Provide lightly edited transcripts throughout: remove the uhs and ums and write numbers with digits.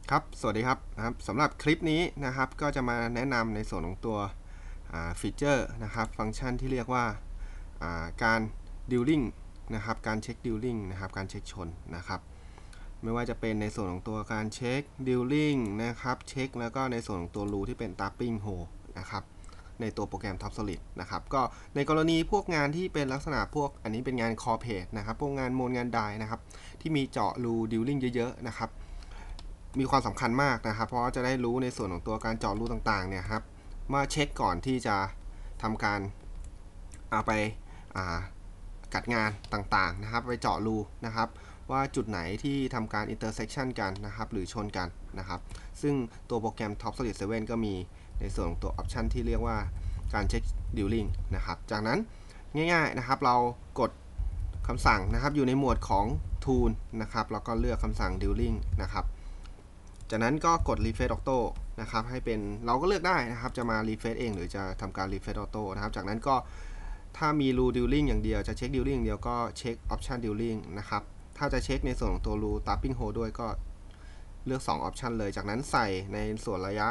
ครับสวัสดีครับสำหรับคลิปนี้นะครับก็จะมาแนะนำในส่วนของตัวฟีเจอร์นะครับฟังก์ชันที่เรียกว่าการดิวลิ่งนะครับการเช็คดิวลิ่งนะครับการเช็คชนนะครับไม่ว่าจะเป็นในส่วนของตัวการเช็คดิวลิ่งนะครับเช็คแล้วก็ในส่วนของตัวรูที่เป็น tapping hole นะครับในตัวโปรแกรม TopSolid นะครับก็ในกรณีพวกงานที่เป็นลักษณะพวกอันนี้เป็นงาน core page นะครับพวกงานโมนงานไดนะครับที่มีเจาะรูดิวลิ่งเยอะๆนะครับมีความสำคัญมากนะครับเพราะจะได้รู้ในส่วนของตัวการเจาะรูต่างๆเนี่ยครับมาเช็คก่อนที่จะทำการเอาไปกัดงานต่างๆนะครับไปเจาะรูนะครับว่าจุดไหนที่ทำการ intersection กันนะครับหรือชนกันนะครับซึ่งตัวโปรแกรม TopSolid 7 ก็มีในส่วนของตัว option ที่เรียกว่าการเช็ค Drilling นะครับจากนั้นง่ายๆนะครับเรากดคำสั่งนะครับอยู่ในหมวดของ Tool นะครับแล้วก็เลือกคำสั่ง Drilling นะครับจากนั้นก็กด Refresh Auto นะครับให้เป็นเราก็เลือกได้นะครับจะมา Refresh เองหรือจะทำการ Refresh Auto นะครับจากนั้นก็ถ้ามี Rule Drilling อย่างเดียวจะเช็ค Drilling อย่างเดียวก็เช็ค Option Drilling นะครับถ้าจะเช็คในส่วนของตัว Rule Tapping Hole ด้วยก็เลือก2 Option เลยจากนั้นใส่ในส่วนระยะ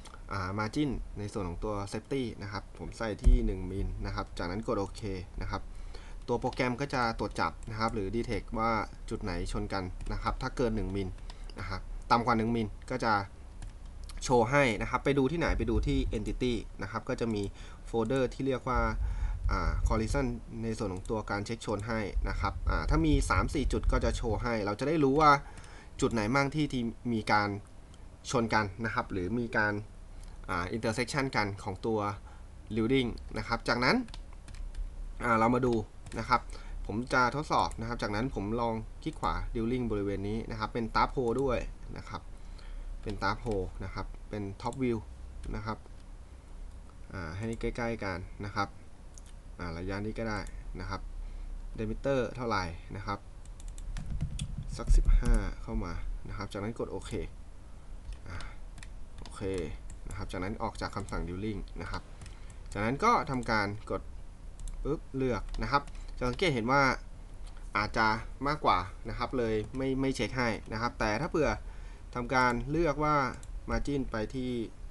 margin ในส่วนของตัว safety นะครับผมใส่ที่1มิลนะครับจากนั้นกดโอเคนะครับตัวโปรแกรมก็จะตรวจจับนะครับหรือ detect ว่าจุดไหนชนกันนะครับถ้าเกิน1มิลนะครับต่ำกว่า1มิลก็จะโชว์ให้นะครับไปดูที่ไหนไปดูที่ entity นะครับก็จะมีโฟลเดอร์ที่เรียกว่าcollision ในส่วนของตัวการเช็คชนให้นะครับถ้ามี 3-4 จุดก็จะโชว์ให้เราจะได้รู้ว่าจุดไหนบ้างที่มีการชนกันนะครับหรือมีการintersection กันของตัว building นะครับจากนั้นเรามาดูนะครับผมจะทดสอบนะครับจากนั้นผมลองคลิกขวา building บริเวณนี้นะครับเป็น tab hole ด้วยนะครับเป็น tab hole นะครับเป็น top view นะครับให้ใกล้ๆกันนะครับระยะนี้ก็ได้นะครับ diameter เท่าไหร่นะครับสัก15เข้ามานะครับจากนั้นกดโอเคโอเคนะครับจากนั้นออกจากคำสั่ง Drilling นะครับจากนั้นก็ทำการกดปุ๊บเลือกนะครับจะสังเกตเห็นว่าอาจจะมากกว่านะครับเลยไม่เช็คให้นะครับแต่ถ้าเผื่อทำการเลือกว่า margin ไปที่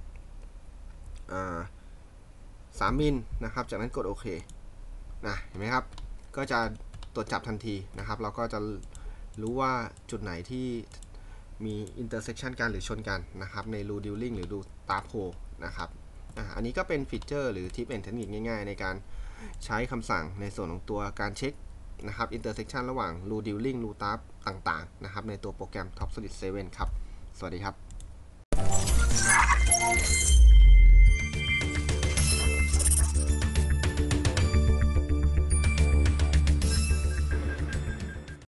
3มิลนะครับจากนั้นกดโอเคนะเห็นไหมครับก็จะตรวจจับทันทีนะครับเราก็จะรู้ว่าจุดไหนที่มี intersection กันหรือชนกันนะครับใน Rule Drilling หรือ Rule Tap Hole นะครับอันนี้ก็เป็นฟีเจอร์หรือทิปแอนด์เทคนิคง่ายๆในการใช้คำสั่งในส่วนของตัวการเช็คนะครับ intersection ระหว่าง Rule Drilling Rule Tap ต่างๆนะครับในตัวโปรแกรม TopSolid 7 ครับสวัสดีครับ